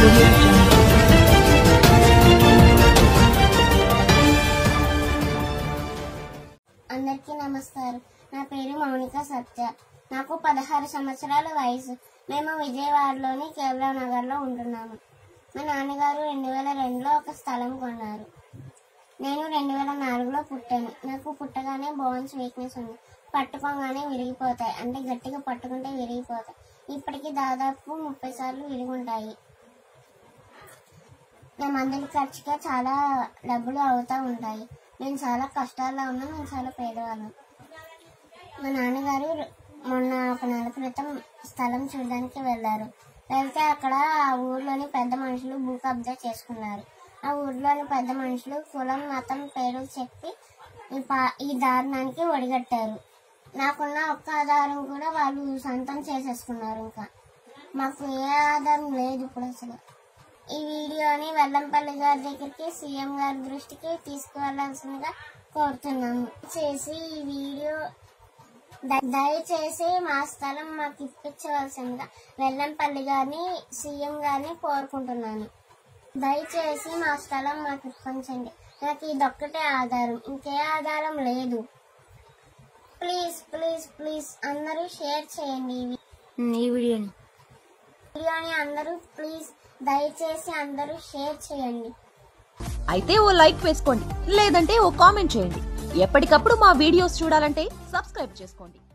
అందరికీ నమస్కారం. నా పేరు మౌనిక సత్య. నాకు 16 సంవత్సరాల వయసు. మేము విజయవాడలోని కేవలం నగర్లో ఉంటున్నాము. మా నాన్నగారు 2002లో ఒక స్థలం కొన్నారు. నేను 2004లో పుట్టాను. నాకు పుట్టగానే బోన్స్ వీక్నెస్ ఉంది. పట్టుకోగానే విరిగిపోతాయి, అంటే గట్టిగా పట్టుకుంటే విరిగిపోతాయి. ఇప్పటికి దాదాపు 30 సార్లు విరుగుంటాయి. నా మందుల ఖర్చుగా చాలా డబ్బులు అవుతూ ఉంటాయి. నేను చాలా కష్టాల్లో ఉన్నాను. నేను చాలా పేదవాళ్ళం. మా నాన్నగారు మొన్న ఒక నెల క్రితం స్థలం చూడడానికి వెళ్ళారు. వెళ్తే అక్కడ ఆ ఊర్లోని పెద్ద మనుషులు భూ కబ్జా చేసుకున్నారు. ఆ ఊర్లోని పెద్ద మనుషులు కులం మతం పేరు చెప్పి ఈ దారుణానికి ఒడిగట్టారు. నాకున్న ఒక్క ఆధారం కూడా వాళ్ళు సొంతం చేసేసుకున్నారు. ఇంకా మాకు ఏ ఆధారం లేదు ఇప్పుడు అసలు. ఈ వీడియోని వెల్లంపల్లి గారి దగ్గరికి, సీఎం గారి దృష్టికి తీసుకువెళ్లాల్సిందిగా కోరుతున్నాము. ఈ వీడియో దయచేసి మా స్థలం మాకు ఇప్పించవలసిందిగా వెల్లంపల్లి గారిని, సీఎం గారిని కోరుకుంటున్నాను. దయచేసి మా స్థలం మాకు ఇప్పించండి. నాకు ఇదొక్కటే ఆధారం, ఇంకే ఆధారం లేదు. ప్లీజ్ ప్లీజ్ ప్లీజ్ అందరూ షేర్ చేయండి ఈ వీడియోని అందరూ ప్లీజ్ దయచేసి అందరూ షేర్ చేయండి. అయితే ఓ లైక్ వేసుకోండి, లేదంటే ఓ కామెంట్ చేయండి. ఎప్పటికప్పుడు మా వీడియోస్ చూడాలంటే సబ్స్క్రైబ్ చేసుకోండి.